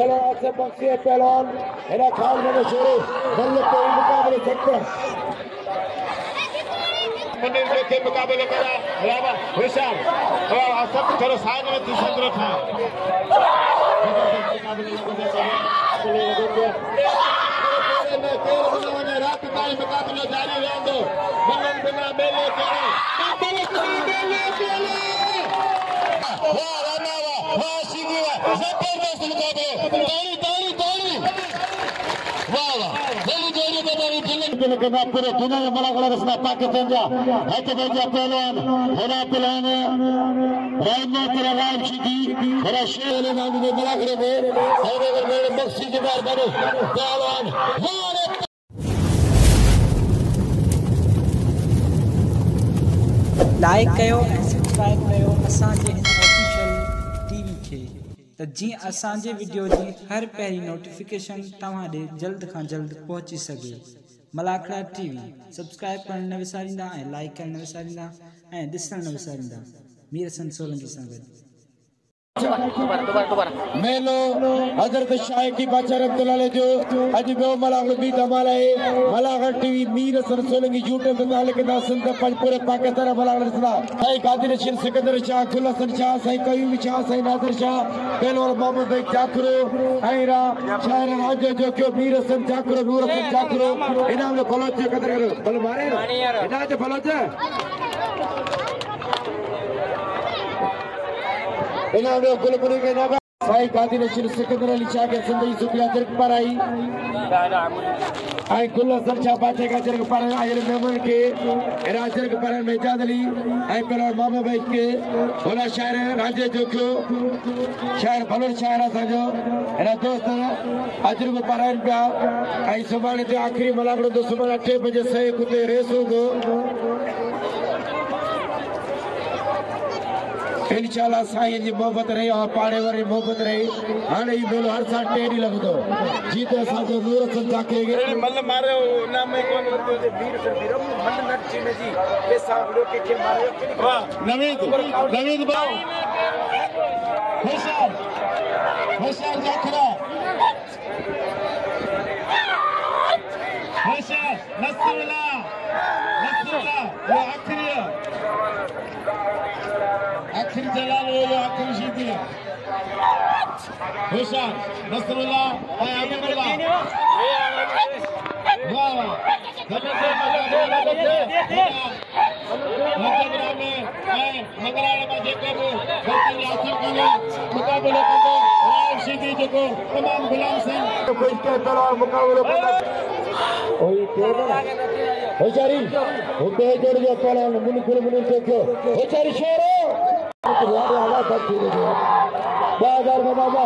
पहलवान से बख्शी है पहलवान इन्हें खान में शुरू बल्ले पे मुकाबले सकते हैं मुनीर के मुकाबले करा रामा विशाल और सब चलो साइड में तीसरा था रात का मुकाबला जारी रहने दो बल्ले बिना मेले करे जबरदस्त मुकाबले ताली वाह पूरे दुनिया में बड़ा रसना पाकिस्तान जा पहलवान हेरा पहलवान राजनाथ राम शिदी हेरा शेर नाम में बड़ा करे मेरे बख्शी के बार बड़े पहलवान लाइक कयो सब्सक्राइब कयो असांजे ऑफिशियल टीवी के तो जी असांजे वीडियो जी हर पहली नोटिफिकेशन तव्हां ॾे जल्द खां जल्द पहुची सके मलाखड़ा टीवी सब्सक्राइब करण न विसारींदा ऐं लाइक करण न विसारींदा ऐं ॾिसण न विसारींदा मीर हसन सोलंकी सां गॾु मेलो हज़रत शाह की बादशाह रहमतुल्लाह जो अज बो मलाखड़ भी धमाल है मलाखड़ टीवी मीर हसन सोलंकी यूट्यूब पे नाले के दासन तक पूरे पाकिस्तान मलाखड़ रसना साईं कादिर शेर सिकंदर शाह गुल हसन शाह साईं कयूम शाह साईं नादिर शाह पहलवान मोहम्मद भाई जाकरो ऐरा शायर राज जो क्यों मीर हसन जाकरो नूर हसन जाकरो इनाम में बलोच कदर करो बल मारे इनाम जो बलोच इनाम गुलपुरी के नाम साईं कादिर शेर सिकंदर अली शाह के जिंदगी सुखिया जरग पर आई आई गुल हसन शाह बादशाह का जरग पर आयल मेमन के राजरग पर मेजाद अली आई पहलवान मामा भाई के बोला शायर राजे जो क्यों शायर भलोर शायर असांजो एना दोस्त अजरग पर आइन पिया आई सुभाणे ते आखिरी मलाखड़ो तो सुभाणे 8 बजे सही कुते रेस होगो इंशाल्लाह साईं जी मोहब्बत रही और पाड़े वाली मोहब्बत रही हाणे ही मेलो हर साल टेढ़ी लगदो जीते असांजो नूर हसन जाके मल मारे नाम में कोन वीर फिर मन नट चीने जी पैसा वीडियो के मारे नवीद भाई होशियार जाखरा होशियार नसरुल्लाह वो आखिरी जलाल वो आखिरी शीती है होशियार नसरुल्लाह भाई अब्दुल्लाह वाह मंगलारा में जेको मुकाबलो कंदो राव शीती जेको तमाम गुलाम सिंह कोई के तरह मुकाबलो कंदो ओई होशियारी हुते जोड़ जो पहलवान मुनिकुल मुनि देखो होशियारी शेरो यार आवाज तक दे दो बाजार में बाबा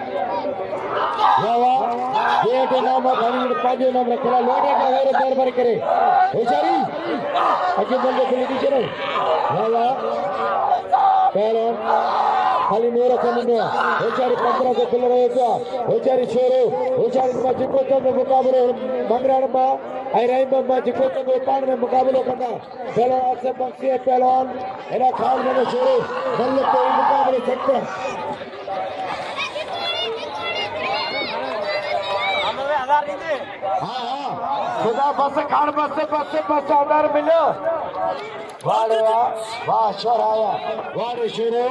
वाह ये के नाम खानी पाजे नाम रखला लोटे का गैर दरबार करे होशियारी अजे बंदे खुली दी चलो वाह पहलवान खाली नूर हसन ने होशियारी 15 से खुल रहे क्या होशियारी छोरो होशियारी में जिको तो मुकाबले मंगराण बा आई रही बम्बा जिको तो पान में मुकाबलो करना पहलवान से बख्शी है पहलवान इन्हें खान में शुरू बल्ले पे मुकाबले सकते हैं हाँ खुदा बस खान बस 1000 मिलो वाह वाह शोर आया वाह शुरू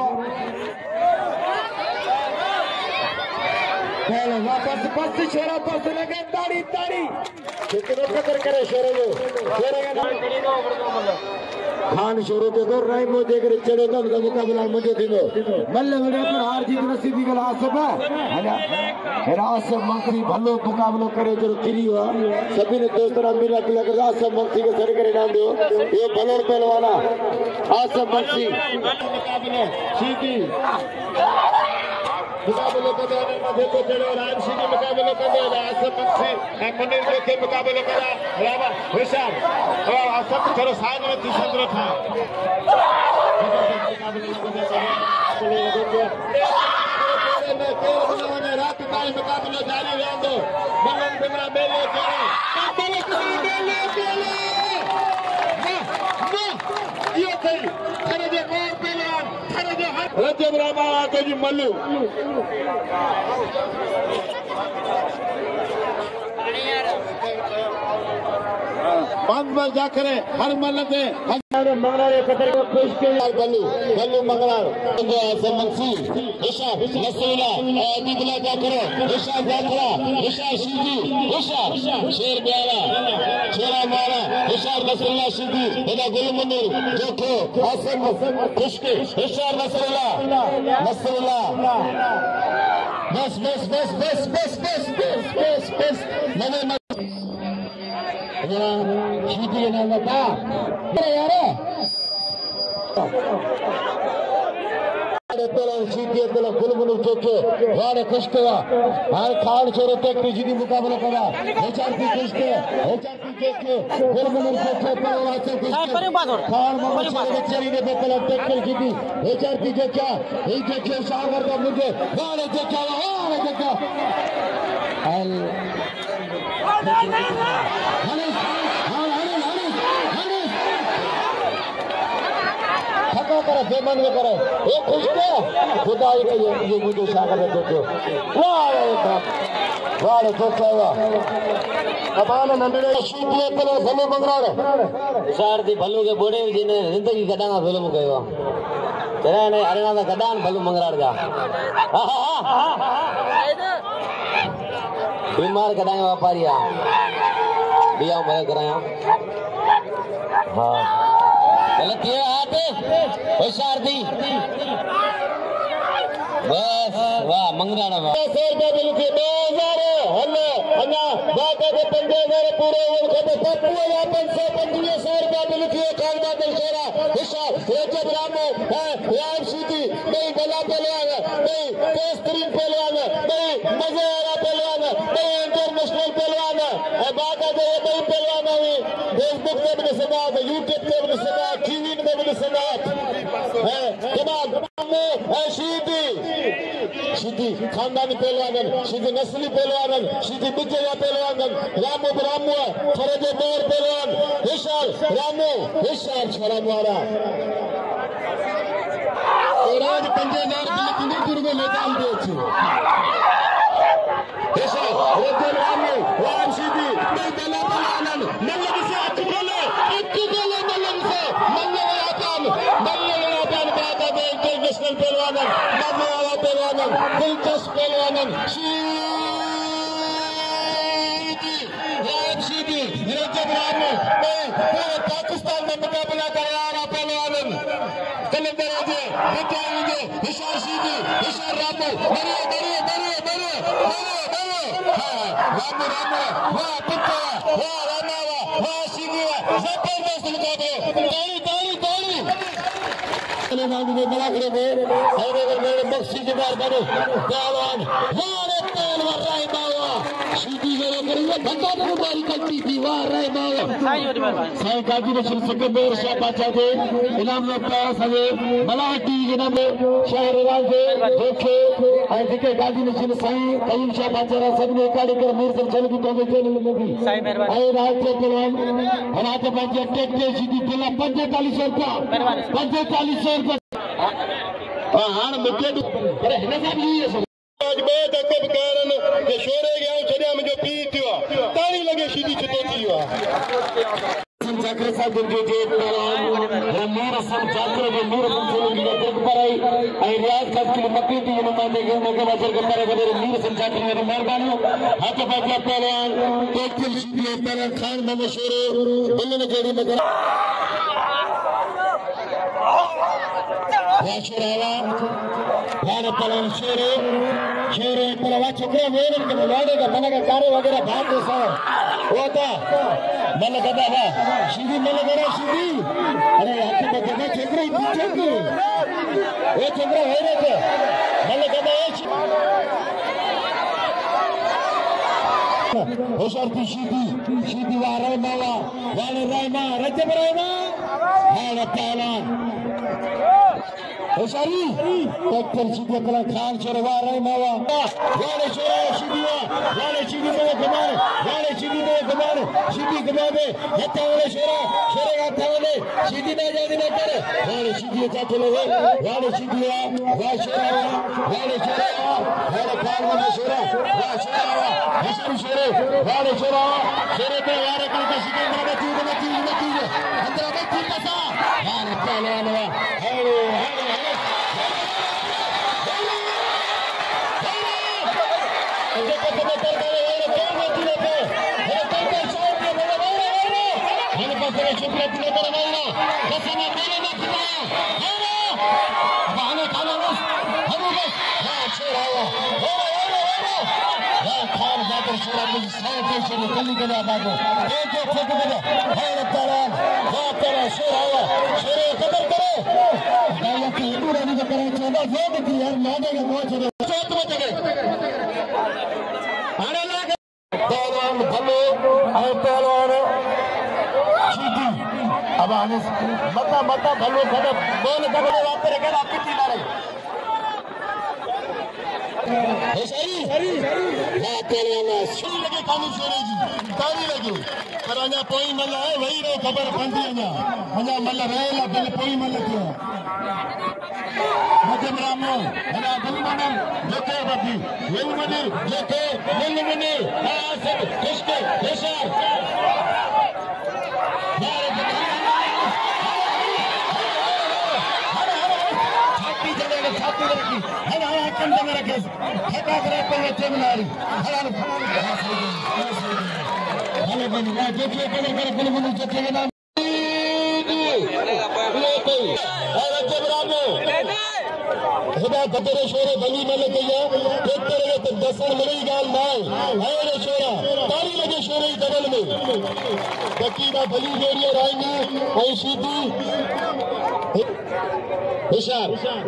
पहले वापस बस छोरा बस लगे ताड़ी कितने कदर करे शोरे जो खान शोरो तो दौर राई मो देख रहे चढ़ो तो मुकाबला मजो थींदो मल्ले वड़े पर हार जीत नसीबी गल आसब है मेरा आसब मंत्री भलो मुकाबलो करे जो किरी हुआ सभी ने दोस्तरा मेरा लग रहा आसब मंत्री के सर करे नाम दो ये भलोर पहलवाना आसब मंत्री मुकाबलो सीधी मुकाबले करने में देखो चलो राजशीरी मुकाबले करने आसम बख्शी मुनीर के मुकाबले करा रामा विशाल और सब चलो साइड में तीसरा था रात का मुकाबला जारी रहने दो बल्ले बिना मेले करे ये सही अरे जे कौन पहलवान अरे जे रजब रामा तो जी मल्लू 5 बार जाकर हर मलते मंगलार पत्र को खुश के बल्लू बल्लू मंगलार समंसी ईशा नसीला दिगला जाकर ईशा जाखरा ईशा सीधी ईशा शेर प्यारा शेरा मारा ईशा नसीला सीधी इधर गुलमंदिर जोखो आसम खुश के ईशा नसीला नसीला बस बस बस बस बस बस बस बस बस मने सीधी ना बता यार सीधी तेला गुलमुनु चोके वाड़े खुशकेवा हाल खान छोरो टेक जीदी मुकाबला करा एचआरपी खुशके एचआरपी के गुलमुनु चोके पहला से खुशके खान मोहम्मद बच्चरी ने बेतला टेक जीदी एचआरपी जो क्या ये जो क्या सागर का मुझे वाड़े जो क्या हाल थका करे बेमन में करे ये खुश के खुदा ही ये मुझे सागर में देखो वाह तो क्या अबान नंदरे शीतले तले भलो मंगरार सार दी भलो के बोड़े जिने जिंदगी गडांगा फिल्म कयो तेरा ने हरियाणा का गडान भलो मंगरार जा बीमार गडांगा व्यापारिया दिया मैं कराया हां गलत ये आते होशियार दी बस वाह मंगराना वाह 100 रुपए दिल के 2000 हल्ले अन्ना बात के 5000 पूरे और के पप्पू या 525 रुपए दिल के कालदा दिल शेरा होशियार रजब रामो राम सीधी नहीं गला पहलवान नहीं बेहतरीन पहलवान नहीं मजे वाला पहलवान नहीं इंटरनेशनल पहलवान बात है नहीं पहलवान हुई फेसबुक पे भी सुना यूट्यूब पे भी सुना टीवी में भी सुना है जनाब सीधी खानदानी पहलवान सीधी नस्ली पहलवान सीधी बिजया पहलवान रामू रामू फरजे मोर पहलवान विशाल रामू विशाल छोरा मारा आज 5000 किलो में मैदान दे विशाल रजब रामू राम सीधी नहीं बला पहलवान मल्ल से अटकोले मल्ल से मल्ल बात है इंटरनेशनल पहलवान मल्ल वाला पहलवान दिलचस्प पहलवान सीधी रजब रामू पूरे पाकिस्तान में मुकाबला करा रहा पहलवान कल दरजे विद्यार्थी विशाल सीधी विशाल रामू रामू वाह पुत्र वाह रामा वाह सीधी जबरदस्त मुकाबला ताली में बड़ा करे और अगर मेरे बख्शी के बार बने पहलवान वारे पहलवान राय बावा सीधी मेरे करेंगे धंधा तो बारी करती थी वाह राय बावा साईं काजी ने शुरू से बेर शाह बाचा दे इनाम में पास है मलाटी के नाम शहर राज दे देखे आई दिखे काजी ने शुरू साईं कईम शाह बाचा रा सब ने काड़ी कर मीर से चल की तो चैनल में भी साईं मेहरबानी आई राज के पहलवान हनाते बाजे टेक के सीधी पहला 4500 रुपया 4500 हाँ मुझे पर हिन सां बि इहो आज बहुत अकब कारण के शोरे गया छड़िया में जो पी थियो ताणी लगे सीधी छुटो थियो संचाकर साहब जो जे मीर संचाकर जो मीर संचाकर की देख पराई आई रियाज खास की मक्की थी नुमा देखे मगे बचर के पर बदर मीर संचाकर मेरी मेहरबानी हाथ बाजा पहलवान एक के लिए पर खान में शोरे दिल ने जेडी में Shurawa, Lana Palan Shure, Palawa Chukra, Wayne, and the Lada, Managa Kara, Wagara, Bangsa, Wata, Malagada, Shidi Malagara, Shidi, and I have to make a check. What's a great Malagada? Hosarti Shidi Rama, Vana Rama, Rajab Rama, Hana Palan. होशारी doctor सीधे कला खान चरवा रहे मावा वाले शोरा सीधीवा वाले सीधी में कमाल सीधी कमावे हत्या वाले शोरा का थावले सीधी ना जाने ना करे वाले सीधी चाटे लगे वाले सीधीवा वाले शोरा هذا كان من الشورى وشورى هشام شورى هذا شورى شورى تيار كل كشيء نتيجة عندنا بيت كذا هذا كلام هذا अब आने मता भलो खड़ा बोल दबे वापस रखे आपकी टीम आ रही है सही ना तेरे सुन लगे कानू सोरे जी तारी लगे पर अना पोई मल है वही रे खबर पंदी अना मल रहेला बिल पोई मल थियो मजम रामो अना बलमन जेके बदी वेलमनी जेके वेलमनी आ सब किसके हिसाब शोरे बली मल दसन मिली गाल ना शोरा तारी लगे शोरे डबल में बकीदा बली जोड़ियो राइनी और सीधी होशियार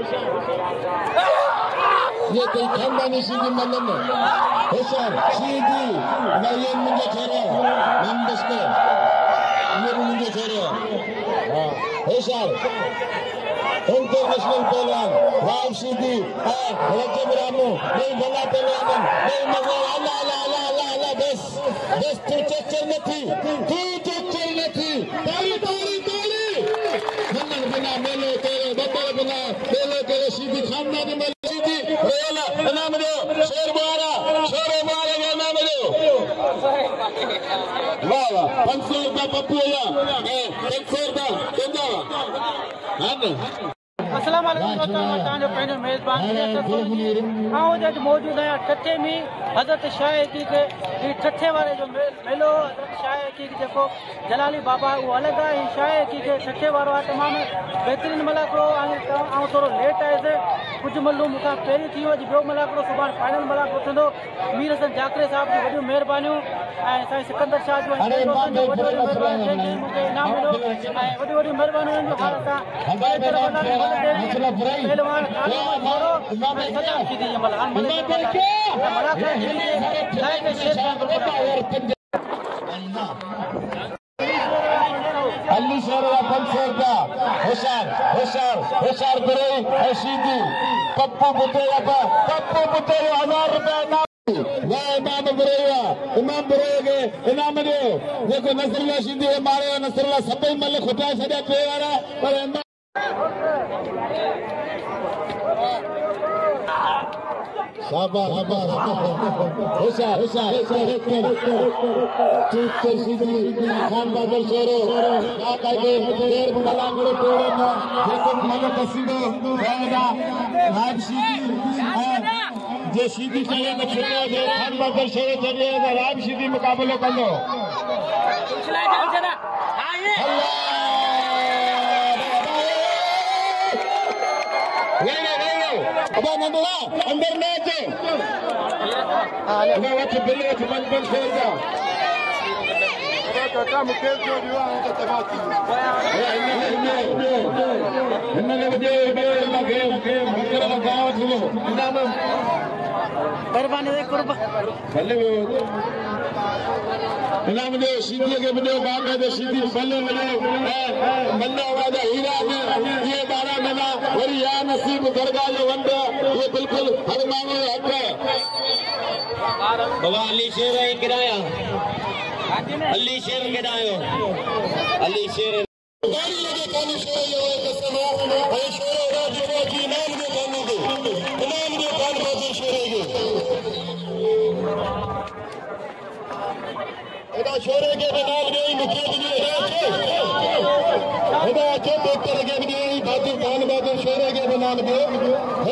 ये कोई खानदानी सीधी मल्लन होशियार सीधी ये मुझे छोड़ो नंबस को ये मुझे छोड़ो होशियार इंटरनेशनल पहलवान राम सीधी रजब रामू नहीं बना पहलवान नहीं मगर अल्लाह अल्लाह अल्लाह अल्लाह अल्लाह बस तू चल नहीं ताली ताली ताली नन्नर बिना मेले तेरे बब्बर बिना मेले तेरे सीधी खानदानी मेले सीधी रोला नाम दो शेर मारा का नाम दो वाह वाह 500 रुपया पप्पू या 500 रुपया केंदा हां अस्सलाम वालेकुम तव्हांजो पंहिंजो मेज़बान अॼु मौजूदु आहियां ठठे में हज़रत शाह हक़ीक़ ठठे वारे जो मेलो हज़रत शाह हक़ीक़ जेको जलाली बाबा उहो अलॻि आहे शाह हक़ीक़ ठठे वारो आहे तमामु बहितरीनु मलाकिड़ो ऐं थोरो लेट आयुसि कुझु मल्लू मूंखां पहिरीं थी वियो अॼु ॿियो मलाकिड़ो सुभाणे फाइनल मलाकिड़ो थींदो मीर हसन जाकरे साहिब जी वॾियूं महिरबानियूं ऐं साईं सिकंदर शाह जो वॾी इनाम मिलियो ऐं वॾियूं महिरबानियूं जो हाल असां पहलवान अली शेर 500 रुपया होशियार करे सीधी पप्पू बुटे 1000 रुपया इमाम बुरेगे इनाम दो देखो नसरुल्लाह सीधी मारे नसरुल्लाह सभई मल खुटाए छॾिया टे वारा पर होशियार खान बादल शेरो जे सीधी चले तो खान बादल शेरो चले राम सीधी मुकाबलो कंदो अंदर मैच बिल बंद शेर का मुकेश जो इनाम दो सीधी के वीडियो बाग है सीधी बल्ले मन्ना वादा हीरा ये 12 महीना और या नसीब दरगाह जो वंदा ये बिल्कुल हर मानो हक है बाबा अली शेर है किराया अली शेर किरायो अली शेर गाड़ी लगे कानू शेर ये कसम है शेर राज की नाम दो कानू दो नाम दो कान बादल शेर ਇਹਦਾ ਸ਼ੋਰੇ ਕੇ ਨਾਲ ਨਹੀਂ ਮੁਖੀ ਜੀ ਇਹਦਾ ਅੱਛੇ ਦੇਖਤੇ ਲਗੇ ਵੀ ਬਾਦੂ ਖਾਨ ਬਾਦੂ ਸ਼ੋਰੇ ਕੇ ਨਾਲ